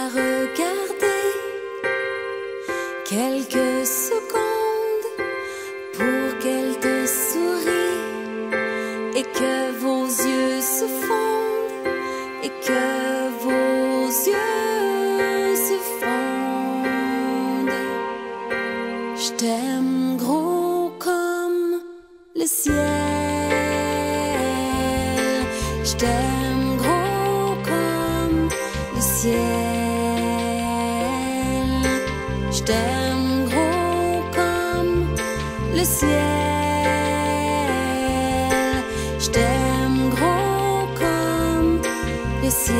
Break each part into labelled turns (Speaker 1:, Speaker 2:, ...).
Speaker 1: la regarder quelques secondes pour qu'elle te sourie et que vos yeux se fondent et que vos yeux se fondent. Je t'aime gros comme le ciel, je t'aime gros comme le ciel, je t'aime gros comme le ciel, je t'aime gros comme le ciel.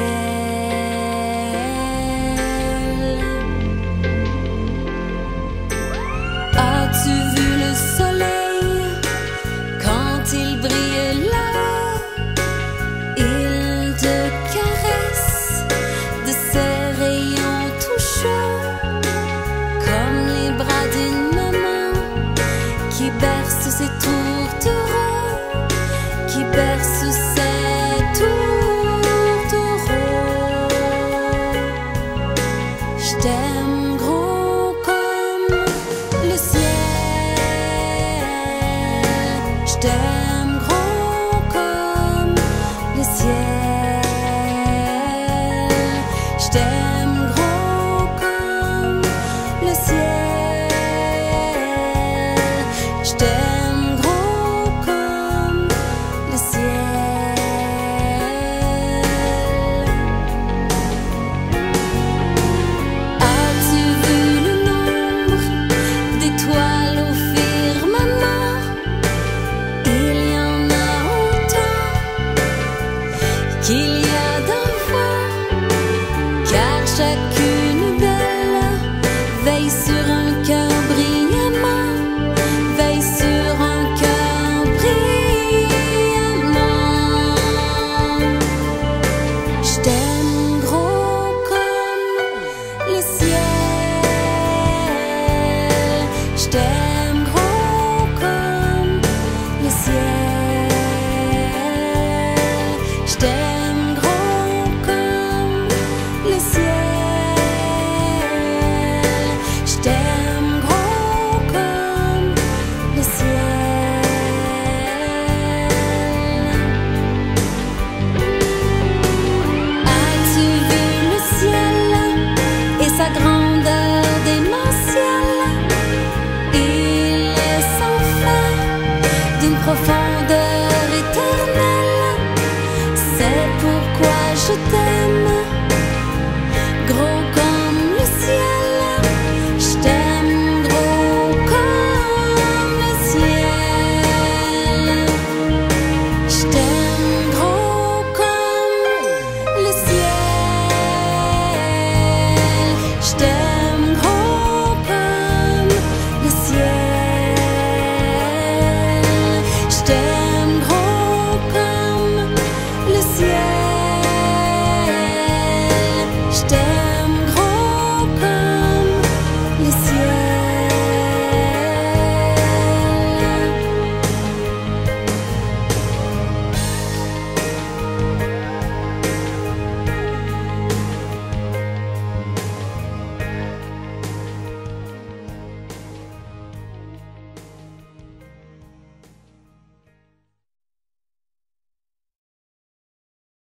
Speaker 1: As-tu vu le soleil quand il brille là-haut? Il te caresse de ses rayons tout chauds, comme les bras d'une maman qui berce ses tourtereaux, qui berce ses tourtereaux. Je t'aime gros comme le ciel, je t'aime gros comme le ciel, je t'aime gros comme le ciel, je t'aime gros comme le ciel. As-tu vu le nombre d'étoiles au firmament? Il y en a autant qu'il y a d'enfants, car chacune d'elles veille sur un cœur brillamment, veille sur un cœur brillamment. Je t'aime gros comme le ciel, je t'aime gros comme le ciel, je t'aime